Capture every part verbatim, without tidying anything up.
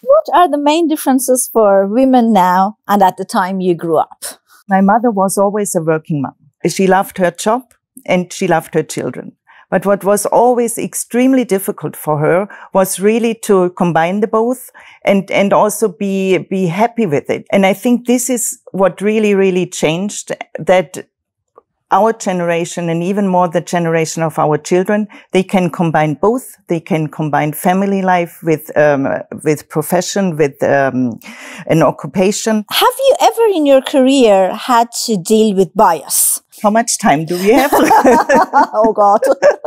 What are the main differences for women now and at the time you grew up? My mother was always a working mom. She loved her job and she loved her children. But what was always extremely difficult for her was really to combine the both and, and also be, be happy with it. And I think this is what really, really changed, that our generation and even more the generation of our children, they can combine both. They can combine family life with, um, with profession, with, um, an occupation. Have you ever in your career had to deal with bias? How much time do we have? Oh, God.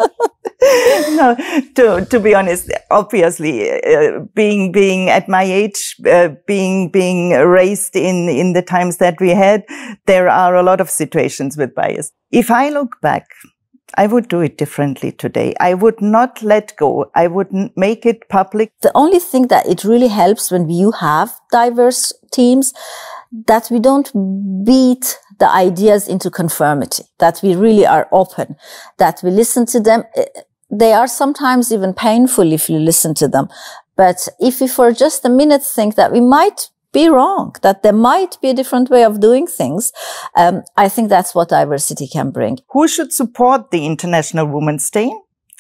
No, to, to be honest, obviously, uh, being, being at my age, uh, being, being raised in, in the times that we had, there are a lot of situations with bias. If I look back, I would do it differently today. I would not let go. I would make it public. The only thing that it really helps when you have diverse teams, that we don't beat the ideas into conformity, that we really are open, that we listen to them. They are sometimes even painful if you listen to them. But if we for just a minute think that we might be wrong, that there might be a different way of doing things, um, I think that's what diversity can bring. Who should support the International Women's Day?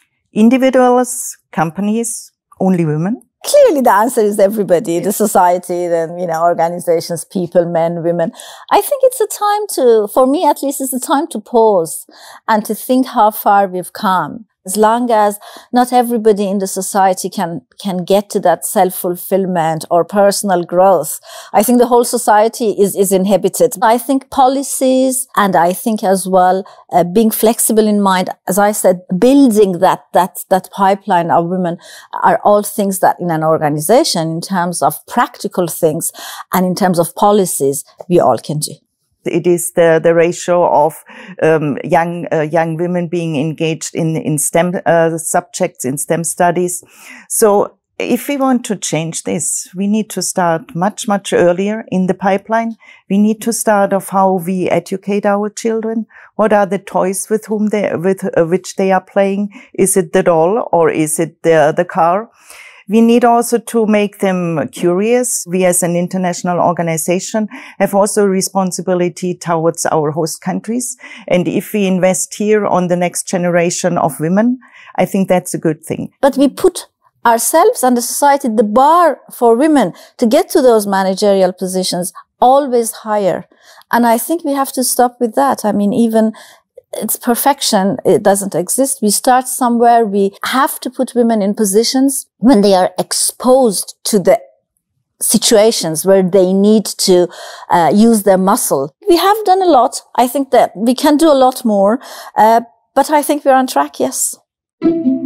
Individuals, companies, only women? Clearly the answer is everybody, the society, then, you know, organizations, people, men, women. I think it's a time to, for me at least, it's a time to pause and to think how far we've come. As long as not everybody in the society can, can get to that self-fulfillment or personal growth, I think the whole society is, is inhibited. I think policies, and I think as well, uh, being flexible in mind, as I said, building that, that, that pipeline of women are all things that in an organization, in terms of practical things and in terms of policies, we all can do. It is the, the ratio of um, young uh, young women being engaged in, in STEM uh, subjects, in STEM studies. So if we want to change this, we need to start much, much earlier in the pipeline. We need to start of how we educate our children. What are the toys with whom they, with uh, which they are playing? Is it the doll or is it the, the car? We need also to make them curious. We as an international organization have also a responsibility towards our host countries. And if we invest here on the next generation of women, I think that's a good thing. But we put ourselves and the society, the bar for women to get to those managerial positions, always higher. And I think we have to stop with that. I mean, even it's perfection. It doesn't exist. We start somewhere. We have to put women in positions when they are exposed to the situations where they need to uh, use their muscle. We have done a lot. I think that we can do a lot more. Uh, but I think we're on track, yes.